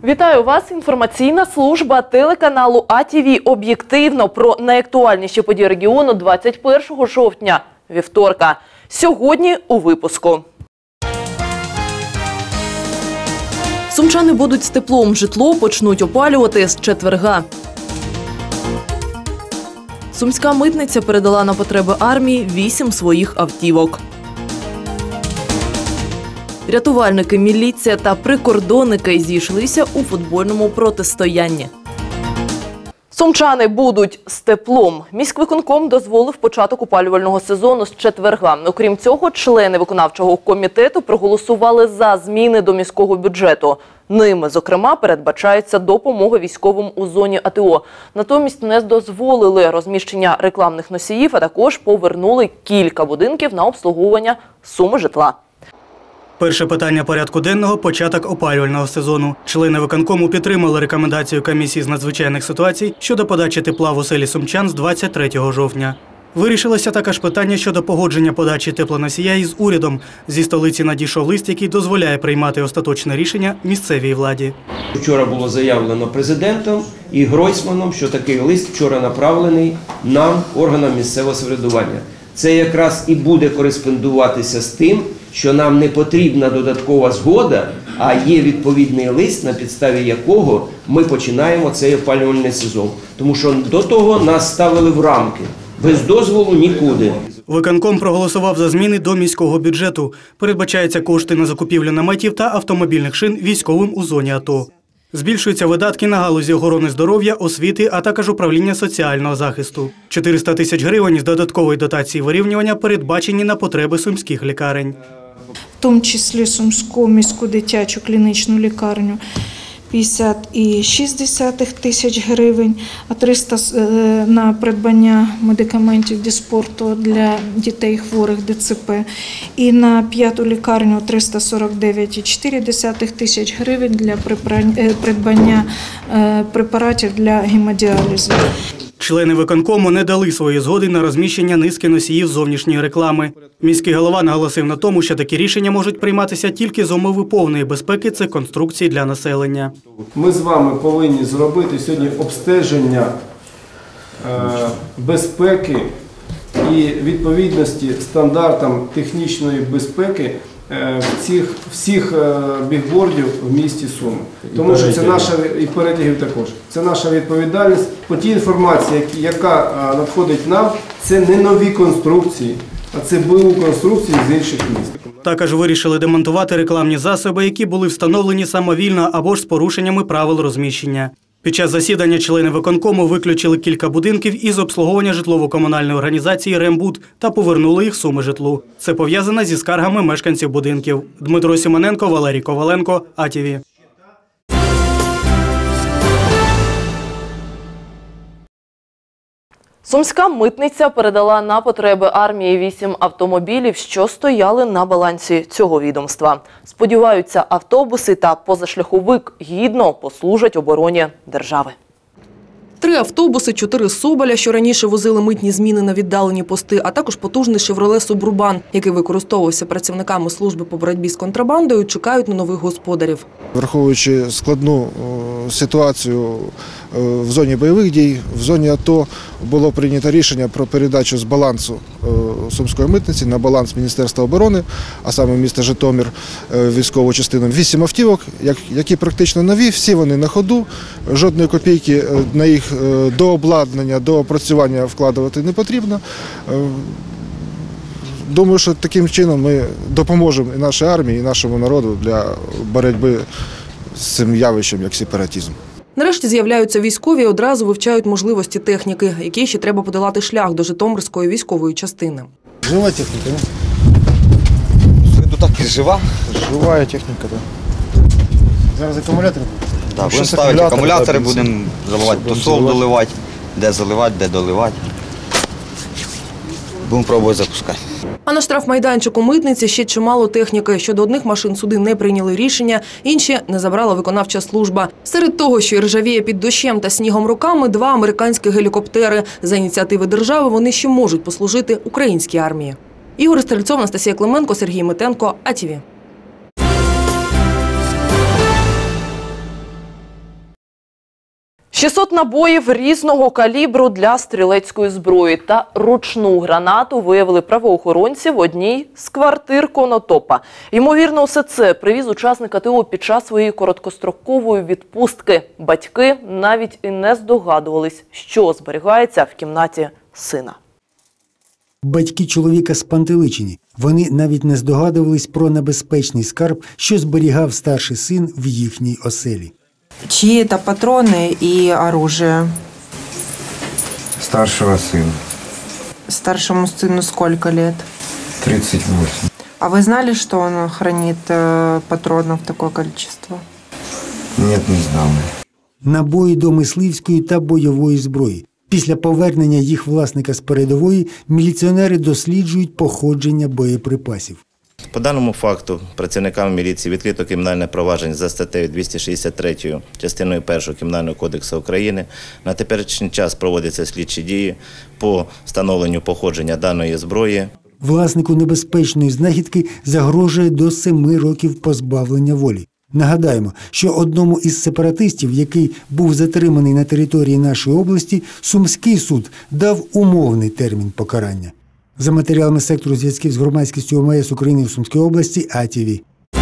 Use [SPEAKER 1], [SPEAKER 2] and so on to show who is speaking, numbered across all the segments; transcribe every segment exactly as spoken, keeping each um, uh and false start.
[SPEAKER 1] Вітаю вас! Інформаційна служба телеканалу А Т В об'єктивно про найактуальніші події регіону двадцять першого жовтня, вівторка. Сьогодні у випуску. Сумчани будуть з теплом. Житло почнуть опалювати з четверга. Сумська митниця передала на потреби армії вісім своїх автівок. Рятувальники, міліція та прикордонники зійшлися у футбольному протистоянні. Сумчани будуть з теплом. Міськвиконком дозволив початок опалювального сезону з четверга. Окрім цього, члени виконавчого комітету проголосували за зміни до міського бюджету. Ними, зокрема, передбачається допомога військовим у зоні А Т О. Натомість не дозволили розміщення рекламних носіїв, а також повернули кілька будинків на обслуговування суми житла.
[SPEAKER 2] Перше питання порядку денного – початок опалювального сезону. Члени виконкому підтримали рекомендацію комісії з надзвичайних ситуацій щодо подачі тепла в оселі сумчан з двадцять третього жовтня. Вирішилося також питання щодо погодження подачі теплоносія із урядом. Зі столиці надійшов лист, який дозволяє приймати остаточне рішення місцевій владі.
[SPEAKER 3] Вчора було заявлено президентом і Гройсманом, що такий лист вчора направлений нам, органам місцевого самоврядування. Це якраз і буде кореспондуватися з тим, що нам не потрібна додаткова згода, а є відповідний лист, на підставі якого ми починаємо цей опалювальний сезон. Тому що до того нас ставили в рамки. Без дозволу нікуди.
[SPEAKER 2] Виконком проголосував за зміни до міського бюджету. Передбачаються кошти на закупівлю наметів та автомобільних шин військовим у зоні А Т О. Збільшуються видатки на галузі охорони здоров'я, освіти, а також управління соціального захисту. чотириста тисяч гривень з додаткової дотації вирівнювання передбачені на потреби сумських лікарень.
[SPEAKER 4] В тому числі Сумську міську дитячу клінічну лікарню п'ятдесят шість тисяч гривень, а триста на придбання медикаментів диспорту для дітей хворих Д Ц П. І на п'яту лікарню триста сорок дев'ять цілих чотири десятих тисяч гривень для придбання препаратів для гемодіалізу.
[SPEAKER 2] Члени виконкому не дали свої згоди на розміщення низки носіїв зовнішньої реклами. Міський голова наголосив на тому, що такі рішення можуть прийматися тільки з умови повної безпеки цих конструкцій для населення.
[SPEAKER 5] Ми з вами повинні зробити сьогодні обстеження е, безпеки і відповідності стандартам технічної безпеки е, всіх, всіх е, бігбордів в місті Суми. Тому що це наша, і перетягів також. Це наша відповідальність. По тій інформації, яка надходить нам, це не нові конструкції, а це Б У конструкції з інших міст.
[SPEAKER 2] Також вирішили демонтувати рекламні засоби, які були встановлені самовільно або ж з порушеннями правил розміщення. Під час засідання члени виконкому виключили кілька будинків із обслуговування житлово-комунальної організації «Рембуд» та повернули їх суми житлу. Це пов'язано зі скаргами мешканців будинків. Дмитро Сімоненко, Валерій Коваленко, А Т В.
[SPEAKER 1] Сумська митниця передала на потреби армії вісім автомобілів, що стояли на балансі цього відомства. Сподіваються, автобуси та позашляховик гідно послужать обороні держави.
[SPEAKER 6] Три автобуси, чотири «Соболя», що раніше возили митні зміни на віддалені пости, а також потужний «Шевроле Субурбан», який використовувався працівниками служби по боротьбі з контрабандою, чекають на нових господарів.
[SPEAKER 7] Враховуючи складну ситуацію в зоні бойових дій, в зоні А Т О було прийнято рішення про передачу з балансу Сумської митниці на баланс Міністерства оборони, а саме міста Житомир, військову частину, вісім автівок, які практично нові, всі вони на ходу, жодної копійки на їх дообладнання, доопрацювання вкладувати не потрібно. Думаю, що таким чином ми допоможемо і нашій армії, і нашому народу для боротьби з цим явищем, як сепаратизм.
[SPEAKER 6] Нарешті з'являються військові і одразу вивчають можливості техніки, які ще треба подолати шлях до Житомирської військової частини.
[SPEAKER 7] Жива техніка, не?
[SPEAKER 8] Тут так і жива.
[SPEAKER 7] Жива техніка, так. Зараз акумулятори будуть?
[SPEAKER 8] Так, будемо ставити акумулятори, будемо заливати, то сол доливати, де заливати, де доливати. Будемо пробувати запускати.
[SPEAKER 6] А на штрафмайданчику митниці ще чимало техніки. Щодо одних машин суди не прийняли рішення, інші не забрала виконавча служба. Серед того, що ржавіє під дощем та снігом роками, два американські гелікоптери. За ініціативи держави вони ще можуть послужити українській армії. Ігор Стрельцов, Анастасія Клименко, Сергій Митенко, А Т В.
[SPEAKER 1] шістсот набоїв різного калібру для стрілецької зброї та ручну гранату виявили правоохоронці в одній з квартир Конотопа. Ймовірно, усе це привіз учасник АТО під час своєї короткострокової відпустки. Батьки навіть і не здогадувались, що зберігається в кімнаті сина.
[SPEAKER 9] Батьки чоловіка спантеличені. Вони навіть не здогадувались про небезпечний скарб, що зберігав старший син в їхній оселі.
[SPEAKER 10] Чьи это патроны и оружие?
[SPEAKER 11] Старшего сына.
[SPEAKER 10] Старшему сыну сколько лет?
[SPEAKER 11] тридцать восемь.
[SPEAKER 10] А вы знали, что он хранит э, патронов такое количество?
[SPEAKER 11] Нет, не знал.
[SPEAKER 9] Набої до мисливської та бойової зброї. Після повернення їх власника з передової міліціонери досліджують походження боєприпасів.
[SPEAKER 12] По даному факту працівникам міліції відкрито кримінальне провадження за статтею двісті шістдесят три частиною першою Кримінального кодексу України. На теперішній час проводяться слідчі дії по встановленню походження даної зброї.
[SPEAKER 9] Власнику небезпечної знахідки загрожує до семи років позбавлення волі. Нагадаємо, що одному із сепаратистів, який був затриманий на території нашої області, Сумський суд дав умовний термін покарання. За матеріалами сектору зв'язків з громадськістю ОМС України в Сумській області АТВ.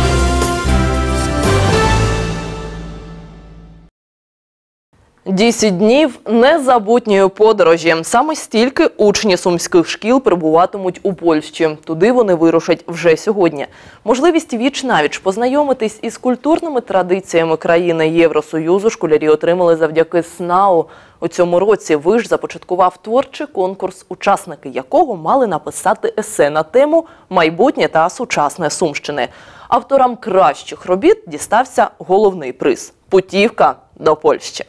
[SPEAKER 1] Десять днів незабутньої подорожі. Саме стільки учні сумських шкіл перебуватимуть у Польщі. Туди вони вирушать вже сьогодні. Можливість віч-навіч познайомитись із культурними традиціями країни Євросоюзу школярі отримали завдяки СНАУ. У цьому році виш започаткував творчий конкурс, учасники якого мали написати есе на тему «Майбутнє та сучасне Сумщини». Авторам кращих робіт дістався головний приз – путівка до Польщі.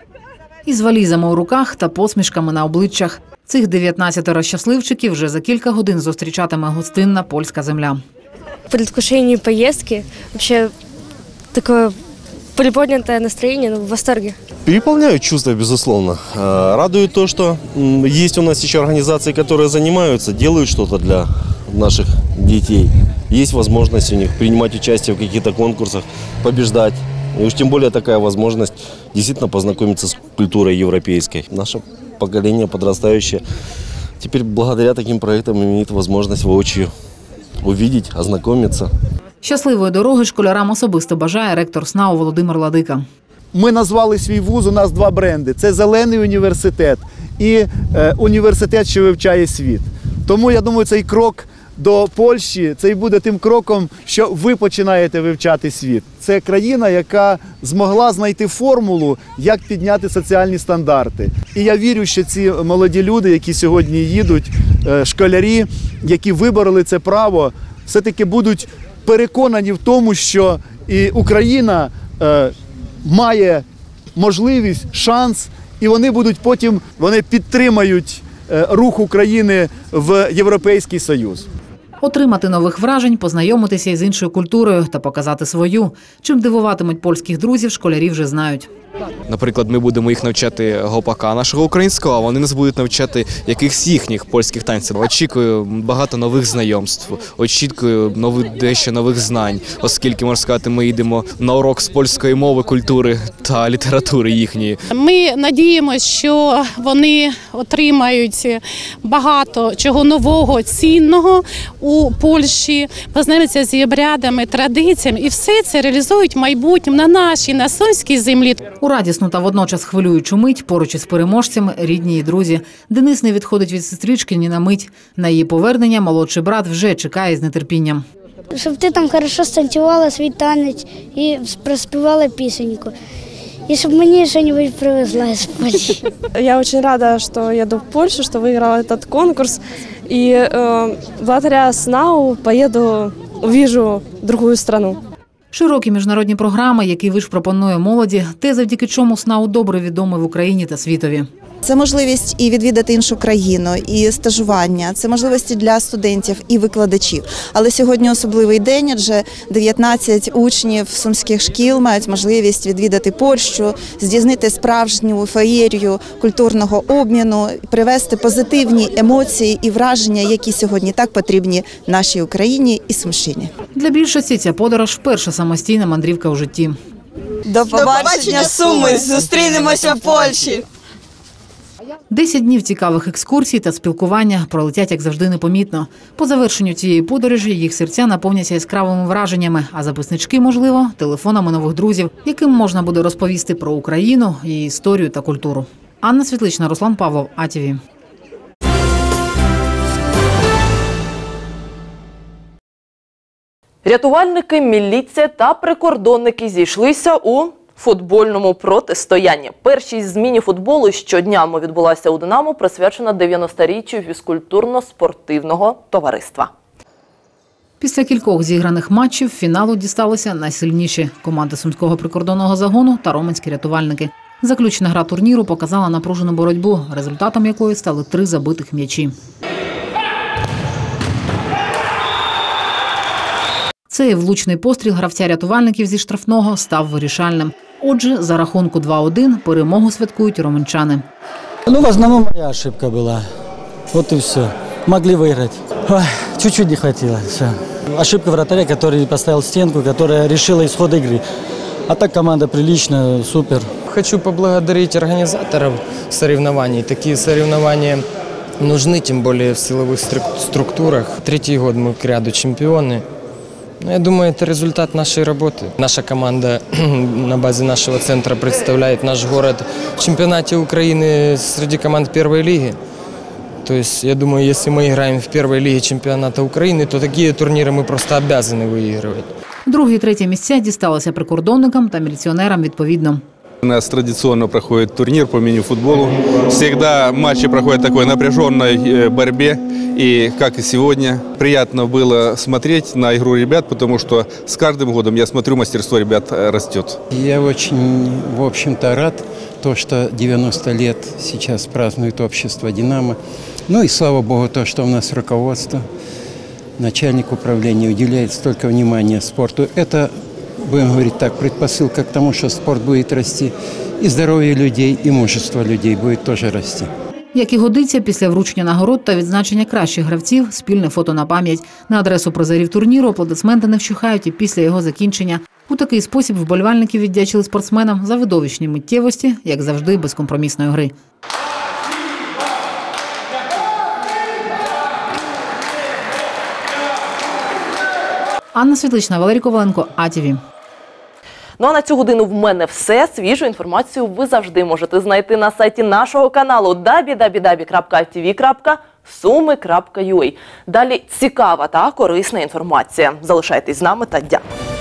[SPEAKER 13] Із валізами у руках та посмішками на обличчях. Цих дев'ятнадцятеро щасливчиків вже за кілька годин зустрічатиме гостинна польська земля.
[SPEAKER 14] В предвкушении поездки вообще такое приподнятое настроение, ну, в восторге.
[SPEAKER 15] Переполняют чувства, безусловно. Радует то, что есть у нас еще организации, которые занимаются, делают что-то для наших детей. Есть возможность у них принимать участие в каких-то конкурсах, побеждать. И уж тем более такая возможность действительно познакомиться с культурой европейской. Наше поколение подрастающее теперь благодаря таким проектам имеет возможность воочию увидеть, ознакомиться.
[SPEAKER 13] Щасливої дороги школярам особисто бажає ректор СНАУ Володимир Ладика.
[SPEAKER 16] Ми назвали свій вуз, у нас два бренди. Це «Зелений університет» і е, «Університет, що вивчає світ». Тому, я думаю, цей крок до Польщі, це і буде тим кроком, що ви починаєте вивчати світ. Це країна, яка змогла знайти формулу, як підняти соціальні стандарти. І я вірю, що ці молоді люди, які сьогодні їдуть, школярі, які вибороли це право, все-таки будуть переконані в тому, що і Україна е, має можливість, шанс, і вони будуть потім, вони підтримають е, рух України в Європейський Союз.
[SPEAKER 13] Отримати нових вражень, познайомитися із іншою культурою та показати свою. Чим дивуватимуть польських друзів, школярі вже знають.
[SPEAKER 17] Наприклад, ми будемо їх навчати гопака нашого українського, а вони нас будуть навчати якихось їхніх польських танців. Очікую багато нових знайомств, очікую нових, дещо нових знань, оскільки, можна сказати, ми йдемо на урок з польської мови, культури та літератури їхньої.
[SPEAKER 18] Ми надіємося, що вони отримають багато чого нового, цінного у Польщі, познайомляться з обрядами, традиціями і все це реалізують в майбутньому на нашій, на сумській землі.
[SPEAKER 13] У радісну та водночас хвилюючу мить поруч із переможцями рідні і друзі. Денис не відходить від сестрички ні на мить. На її повернення молодший брат вже чекає з нетерпінням.
[SPEAKER 19] Щоб ти там хорошо станцювала свій танець і проспівала пісеньку. И чтобы мне что-нибудь привезла из Польши.
[SPEAKER 20] Я очень рада, что еду в Польшу, что выиграла этот конкурс. И э, благодаря СНАУ поеду, увижу другую страну.
[SPEAKER 13] Широкі міжнародні програми, які виш пропонує молоді, те, завдяки чому СНАУ добре відомий в Україні та світові.
[SPEAKER 21] Це можливість і відвідати іншу країну, і стажування, це можливості для студентів і викладачів. Але сьогодні особливий день, адже дев'ятнадцять учнів сумських шкіл мають можливість відвідати Польщу, здійснити справжню феєрію культурного обміну, привести позитивні емоції і враження, які сьогодні так потрібні нашій Україні і Сумщині.
[SPEAKER 13] Для більшості ця подорож – перша самостійна мандрівка у житті.
[SPEAKER 3] До побачення, Суми! Зустрінемося в Польщі!
[SPEAKER 13] Десять днів цікавих екскурсій та спілкування пролетять, як завжди, непомітно. По завершенню цієї подорожі їх серця наповняться яскравими враженнями, а записнички, можливо, телефонами нових друзів, яким можна буде розповісти про Україну, її історію та культуру. Анна Світлична, Руслан Павлов, А Т В.
[SPEAKER 1] Рятувальники, міліція та прикордонники зійшлися у футбольному протистоянні. Першій зміні футболу щоднями відбулася у «Динамо», присвячена дев'яносторіччю фізкультурно-спортивного товариства.
[SPEAKER 13] Після кількох зіграних матчів фіналу дісталися найсильніші – команди Сумського прикордонного загону та роменські рятувальники. Заключна гра турніру показала напружену боротьбу, результатом якої стали три забитих м'ячі. Цей влучний постріл гравця рятувальників зі штрафного став вирішальним. Отже, за рахунку два один перемогу святкують роменчани.
[SPEAKER 22] Ну, в основном моя ошибка была. Вот и все. Могли выиграть. Чуть-чуть не хватило. Все. Ошибка вратаря, который поставил стенку, которая решила исход игры. А так команда приличная, супер.
[SPEAKER 23] Хочу поблагодарить организаторов соревнований. Такие соревнования нужны, тем более в силовых структурах. Третий год мы к ряду чемпионы. Я думаю, это результат нашей работы. Наша команда на базе нашего центра представляет наш город в чемпионате Украины среди команд первой лиги. То есть, я думаю, если мы играем в первой лиге чемпионата Украины, то такие турниры мы просто обязаны выигрывать.
[SPEAKER 13] Друге і третє місця дісталося прикордонникам та міліціонерам відповідно.
[SPEAKER 24] У нас традиционно проходит турнир по мини-футболу. Всегда матчи проходят в такой напряженной борьбе. И, как и сегодня, приятно было смотреть на игру ребят, потому что с каждым годом, я смотрю, мастерство ребят растет.
[SPEAKER 25] Я очень, в общем-то, рад, то, что девяносто лет сейчас празднует общество «Динамо». Ну и слава богу, то, что у нас руководство, начальник управления уделяет столько внимания спорту. Это, будем говорить так, предпосылка к тому, что спорт будет расти, и здоровье людей, и мужество людей будет тоже расти.
[SPEAKER 13] Як і годиться, після вручення нагород та відзначення кращих гравців – спільне фото на пам'ять. На адресу призерів турніру аплодисменти не вщухають і після його закінчення. У такий спосіб вболівальники віддячили спортсменам за видовищні миттєвості, як завжди, безкомпромісної гри. Анна Світлична, Валерій Коваленко, А Т В.
[SPEAKER 1] Ну а на цю годину в мене все. Свіжу інформацію ви завжди можете знайти на сайті нашого каналу дабл ю дабл ю дабл ю крапка а ті ві крапка суми крапка ю а. Далі цікава та корисна інформація. Залишайтесь з нами та дякую.